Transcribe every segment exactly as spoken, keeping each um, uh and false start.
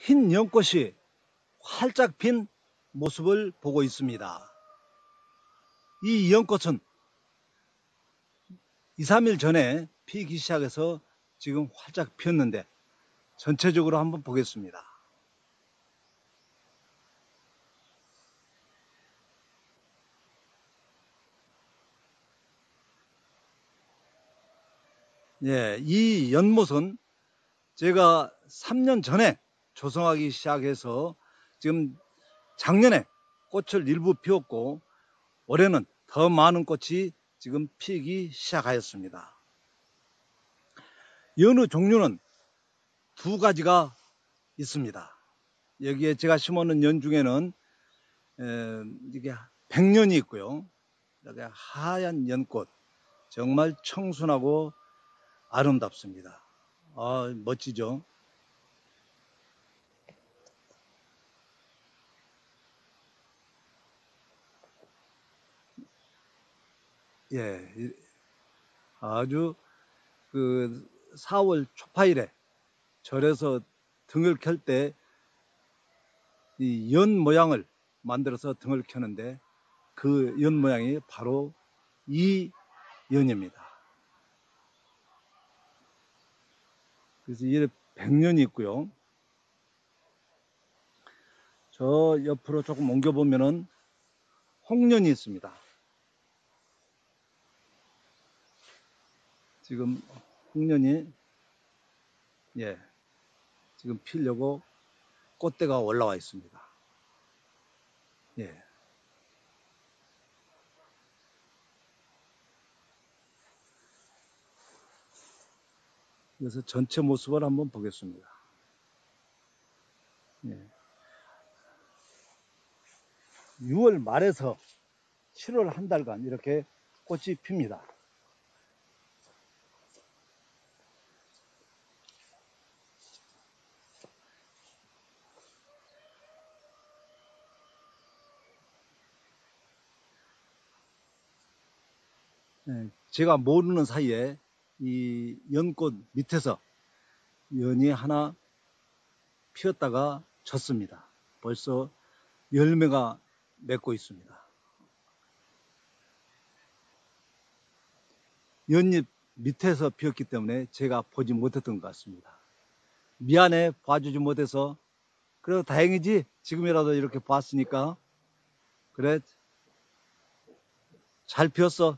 흰 연꽃이 활짝 핀 모습을 보고 있습니다. 이 연꽃은 이, 삼 일 전에 피기 시작해서 지금 활짝 피었는데 전체적으로 한번 보겠습니다. 예, 이 연못은 제가 삼 년 전에 조성하기 시작해서 지금 작년에 꽃을 일부 피웠고 올해는 더 많은 꽃이 지금 피기 시작하였습니다. 연의 종류는 두 가지가 있습니다. 여기에 제가 심어놓은 연 중에는 에, 이게 백년이 있고요. 이렇게 하얀 연꽃, 정말 청순하고 아름답습니다. 아, 멋지죠? 예, 아주 그 사월 초파일에 절에서 등을 켤 때 이 연 모양을 만들어서 등을 켜는데 그 연 모양이 바로 이 연입니다. 그래서 이게 백년이 있고요. 저 옆으로 조금 옮겨 보면은 홍련이 있습니다. 지금 홍련이 예 지금 피려고 꽃대가 올라와 있습니다. 예. 그래서 전체 모습을 한번 보겠습니다. 예. 유월 말에서 칠월 한 달간 이렇게 꽃이 핍니다. 예. 제가 모르는 사이에 이 연꽃 밑에서 연이 하나 피었다가 졌습니다. 벌써 열매가 맺고 있습니다. 연잎 밑에서 피었기 때문에 제가 보지 못했던 것 같습니다. 미안해, 봐주지 못해서. 그래도 다행이지. 지금이라도 이렇게 봤으니까. 그래, 잘 피었어.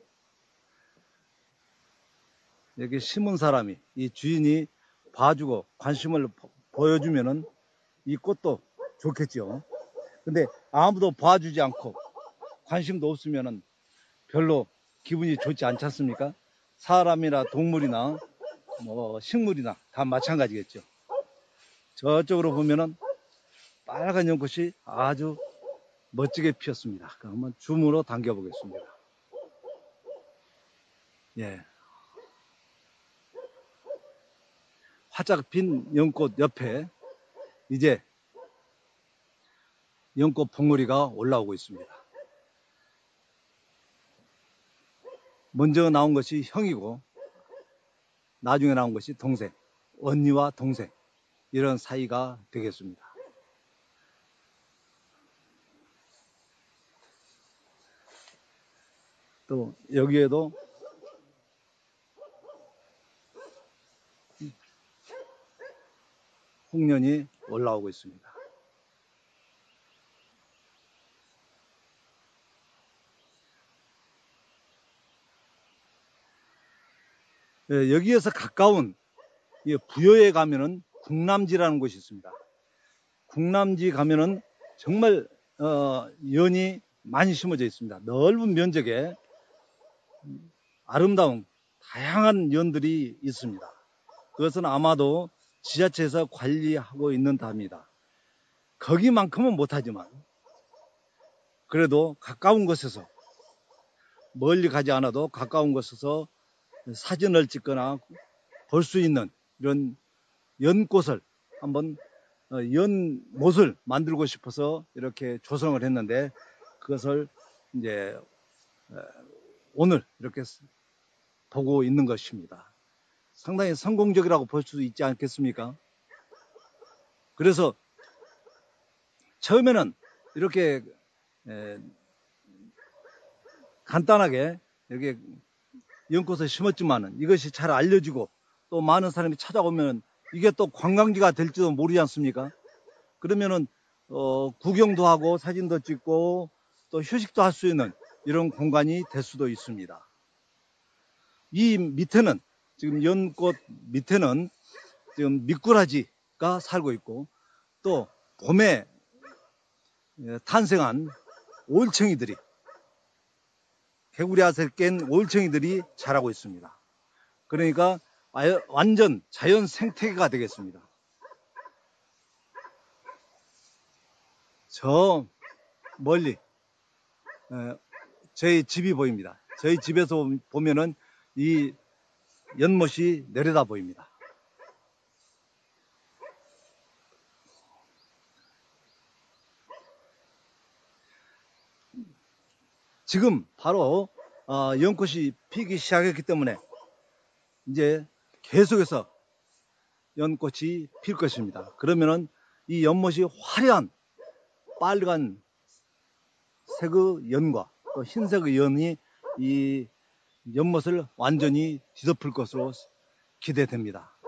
여기 심은 사람이, 이 주인이 봐주고 관심을 보여주면은 이 꽃도 좋겠죠. 근데 아무도 봐주지 않고 관심도 없으면은 별로 기분이 좋지 않지 않습니까? 사람이나 동물이나 뭐 식물이나 다 마찬가지겠죠. 저쪽으로 보면은 빨간 연꽃이 아주 멋지게 피었습니다. 그러면 줌으로 당겨 보겠습니다. 예. 활짝 핀 연꽃 옆에 이제 연꽃 봉우리가 올라오고 있습니다. 먼저 나온 것이 형이고 나중에 나온 것이 동생, 언니와 동생, 이런 사이가 되겠습니다. 또 여기에도 홍련이 올라오고 있습니다. 예, 여기에서 가까운 부여에 가면은 국남지라는 곳이 있습니다. 국남지 가면은 정말 어, 연이 많이 심어져 있습니다. 넓은 면적에 아름다운 다양한 연들이 있습니다. 그것은 아마도 지자체에서 관리하고 있는 답니다. 거기만큼은 못하지만 그래도 가까운 곳에서, 멀리 가지 않아도 가까운 곳에서 사진을 찍거나 볼 수 있는 이런 연꽃을 한번 연못을 만들고 싶어서 이렇게 조성을 했는데 그것을 이제 오늘 이렇게 보고 있는 것입니다. 상당히 성공적이라고 볼 수 있지 않겠습니까? 그래서 처음에는 이렇게 에, 간단하게 이렇게 연꽃을 심었지만은 이것이 잘 알려지고 또 많은 사람이 찾아오면 이게 또 관광지가 될지도 모르지 않습니까? 그러면은 어, 구경도 하고 사진도 찍고 또 휴식도 할 수 있는 이런 공간이 될 수도 있습니다. 이 밑에는 지금 연꽃 밑에는 지금 미꾸라지가 살고 있고 또 봄에 탄생한 올챙이들이 개구리앗을 깬 올챙이들이 자라고 있습니다. 그러니까 완전 자연 생태계가 되겠습니다. 저 멀리 저희 집이 보입니다. 저희 집에서 보면은 이 연못이 내려다 보입니다. 지금 바로 어, 연꽃이 피기 시작했기 때문에 이제 계속해서 연꽃이 필 것입니다. 그러면은 이 연못이 화려한 빨간 색의 연과 또 흰색의 연이 이 연못을 완전히 뒤덮을 것으로 기대됩니다.